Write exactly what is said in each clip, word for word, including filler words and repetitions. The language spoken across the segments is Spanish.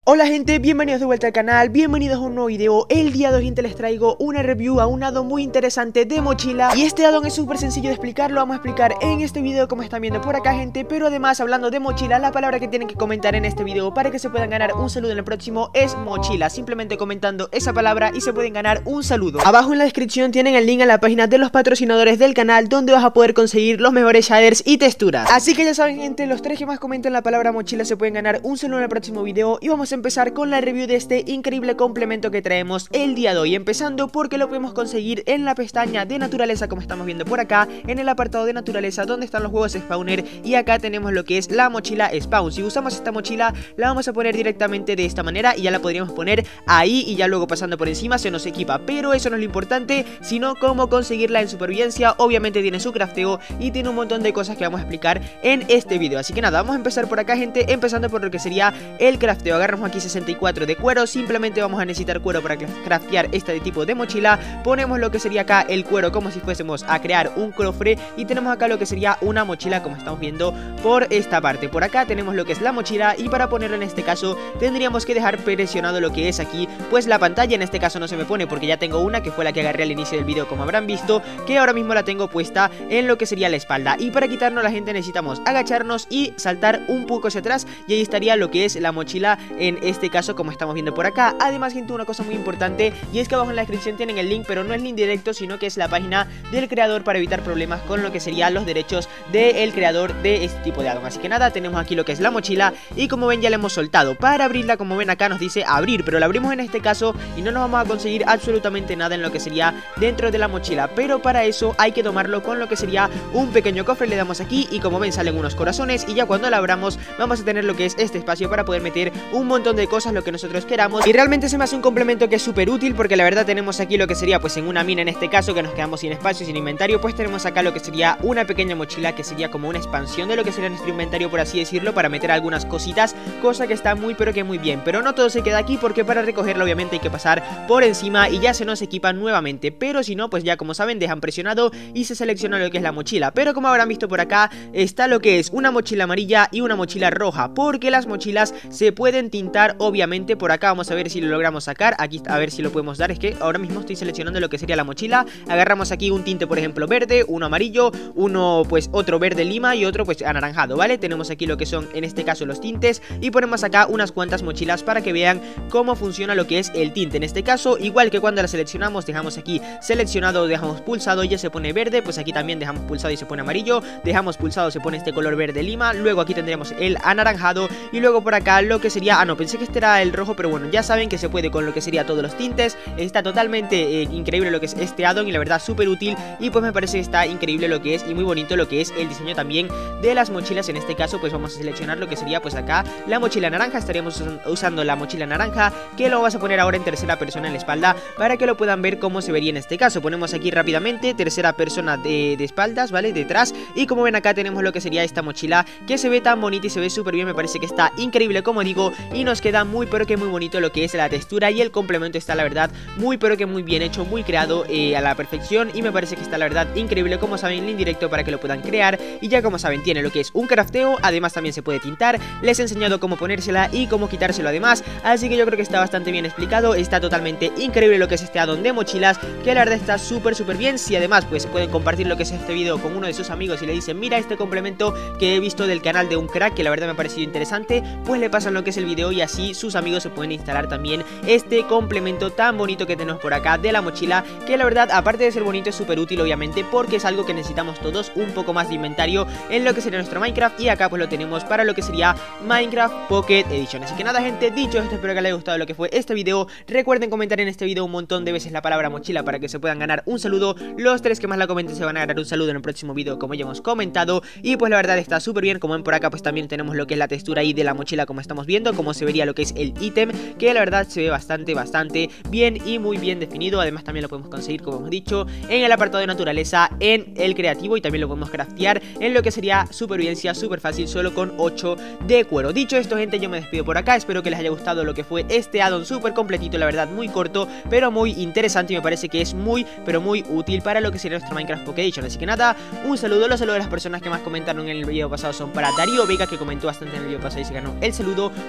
Hola gente, bienvenidos de vuelta al canal, bienvenidos a un nuevo video. El día de hoy, gente, les traigo una review a un addon muy interesante de mochila. Y este addon es súper sencillo de explicar, lo vamos a explicar en este video como están viendo por acá, gente. Pero además, hablando de mochila, la palabra que tienen que comentar en este video para que se puedan ganar un saludo en el próximo es mochila. Simplemente comentando esa palabra y se pueden ganar un saludo. Abajo en la descripción tienen el link a la página de los patrocinadores del canal, donde vas a poder conseguir los mejores shaders y texturas. Así que ya saben, gente, los tres que más comenten la palabra mochila se pueden ganar un saludo en el próximo video. Y vamos a empezar con la review de este increíble complemento que traemos el día de hoy, empezando porque lo podemos conseguir en la pestaña de naturaleza, como estamos viendo por acá, en el apartado de naturaleza donde están los huevos spawner, y acá tenemos lo que es la mochila spawn. Si usamos esta mochila la vamos a poner directamente de esta manera y ya la podríamos poner ahí y ya luego pasando por encima se nos equipa, pero eso no es lo importante, sino cómo conseguirla en supervivencia. Obviamente tiene su crafteo y tiene un montón de cosas que vamos a explicar en este video, así que nada, vamos a empezar por acá, gente, empezando por lo que sería el crafteo. Agarramos aquí sesenta y cuatro de cuero, simplemente vamos a necesitar cuero para craftear este tipo de mochila. Ponemos lo que sería acá el cuero como si fuésemos a crear un cofre y tenemos acá lo que sería una mochila, como estamos viendo por esta parte. Por acá tenemos lo que es la mochila y para ponerlo en este caso tendríamos que dejar presionado lo que es aquí pues la pantalla. En este caso no se me pone porque ya tengo una que fue la que agarré al inicio del video, como habrán visto, que ahora mismo la tengo puesta en lo que sería la espalda, y para quitarnos la gente necesitamos agacharnos y saltar un poco hacia atrás y ahí estaría lo que es la mochila en este caso, como estamos viendo por acá. Además, gente, una cosa muy importante, y es que abajo en la descripción tienen el link, pero no es link directo, sino que es la página del creador para evitar problemas con lo que serían los derechos del creador de este tipo de addon. Así que nada, tenemos aquí lo que es la mochila y como ven ya la hemos soltado. Para abrirla, como ven acá nos dice abrir, pero la abrimos en este caso y no nos vamos a conseguir absolutamente nada en lo que sería dentro de la mochila, pero para eso hay que tomarlo con lo que sería un pequeño cofre. Le damos aquí y como ven salen unos corazones y ya cuando la abramos vamos a tener lo que es este espacio para poder meter un montón de cosas, lo que nosotros queramos. Y realmente se me hace un complemento que es súper útil porque la verdad tenemos aquí lo que sería pues en una mina en este caso, que nos quedamos sin espacio, sin inventario, pues tenemos acá lo que sería una pequeña mochila que sería como una expansión de lo que sería nuestro inventario, por así decirlo, para meter algunas cositas, cosa que está muy pero que muy bien. Pero no todo se queda aquí porque para recogerlo obviamente hay que pasar por encima y ya se nos equipa nuevamente, pero si no pues ya como saben dejan presionado y se selecciona lo que es la mochila. Pero como habrán visto por acá está lo que es una mochila amarilla y una mochila roja, porque las mochilas se pueden tintar obviamente. Por acá vamos a ver si lo logramos sacar, aquí a ver si lo podemos dar. Es que ahora mismo estoy seleccionando lo que sería la mochila. Agarramos aquí un tinte por ejemplo verde, uno amarillo, uno pues otro verde lima y otro pues anaranjado, ¿vale? Tenemos aquí lo que son en este caso los tintes y ponemos acá unas cuantas mochilas para que vean cómo funciona lo que es el tinte. En este caso igual que cuando la seleccionamos, dejamos aquí seleccionado, dejamos pulsado y ya se pone verde, pues aquí también dejamos pulsado y se pone amarillo, dejamos pulsado, se pone este color verde lima, luego aquí tendremos el anaranjado y luego por acá lo que sería, ah no, pensé que este era el rojo, pero bueno, ya saben que se puede con lo que sería todos los tintes. Está totalmente eh, increíble lo que es este addon y la verdad súper útil, y pues me parece que está increíble lo que es y muy bonito lo que es el diseño también de las mochilas. En este caso pues vamos a seleccionar lo que sería pues acá la mochila naranja, estaríamos usando la mochila naranja, que lo vamos a poner ahora en tercera persona en la espalda para que lo puedan ver cómo se vería en este caso. Ponemos aquí rápidamente tercera persona de, de espaldas, ¿vale? Detrás, y como ven acá tenemos lo que sería esta mochila que se ve tan bonita y se ve súper bien, me parece que está increíble como digo, y nos queda muy pero que muy bonito lo que es la textura, y el complemento está la verdad muy pero que muy bien hecho, muy creado eh, a la perfección, y me parece que está la verdad increíble. Como saben, link directo para que lo puedan crear, y ya como saben tiene lo que es un crafteo, además también se puede tintar, les he enseñado cómo ponérsela y cómo quitárselo además, así que yo creo que está bastante bien explicado. Está totalmente increíble lo que es este addon de mochilas, que la verdad está súper súper bien. Si además pues pueden compartir lo que es este video con uno de sus amigos y le dicen mira este complemento que he visto del canal de un crack que la verdad me ha parecido interesante, pues le pasan lo que es el video y así sus amigos se pueden instalar también este complemento tan bonito que tenemos por acá de la mochila, que la verdad aparte de ser bonito es súper útil obviamente porque es algo que necesitamos todos, un poco más de inventario en lo que sería nuestro Minecraft, y acá pues lo tenemos para lo que sería Minecraft Pocket Edition. Así que nada, gente, dicho esto, espero que les haya gustado lo que fue este video. Recuerden comentar en este video un montón de veces la palabra mochila para que se puedan ganar un saludo. Los tres que más la comenten se van a ganar un saludo en el próximo video, como ya hemos comentado, y pues la verdad está súper bien. Como ven por acá pues también tenemos lo que es la textura ahí de la mochila, como estamos viendo, como se vería lo que es el ítem, que la verdad se ve bastante bastante bien y muy bien definido. Además también lo podemos conseguir, como hemos dicho, en el apartado de naturaleza, en el creativo, y también lo podemos craftear en lo que sería supervivencia, súper fácil, solo con ocho de cuero. Dicho esto, gente, yo me despido por acá, espero que les haya gustado lo que fue este addon súper completito, la verdad muy corto pero muy interesante, y me parece que es muy pero muy útil para lo que sería nuestro Minecraft Pocket Edition. Así que nada, un saludo. Los saludos de las personas que más comentaron en el video pasado son para Darío Vega, que comentó bastante en el video pasado y se ganó el saludo. Muchísimas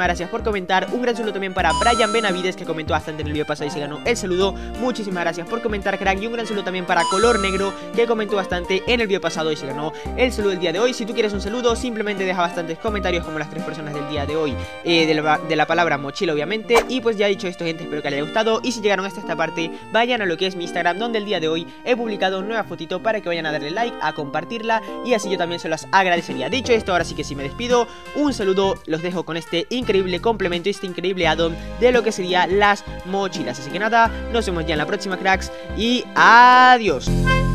muchísimas gracias por comentar. Un gran saludo también para Brian Benavides, que comentó bastante en el video pasado y se ganó el saludo. Muchísimas gracias por comentar, crack. Y un gran saludo también para Color Negro, que comentó bastante en el video pasado y se ganó el saludo del día de hoy. Si tú quieres un saludo, simplemente deja bastantes comentarios como las tres personas del día de hoy, eh, de, la, de la palabra mochila obviamente. Y pues ya he dicho esto, gente, espero que les haya gustado. Y si llegaron hasta esta parte, vayan a lo que es mi Instagram, donde el día de hoy he publicado una nueva fotito para que vayan a darle like, a compartirla, y así yo también se las agradecería. Dicho esto, ahora sí que sí me despido. Un saludo, los dejo con este increíble complemento, este increíble add-on de lo que sería las mochilas. Así que nada, nos vemos ya en la próxima, cracks, y adiós.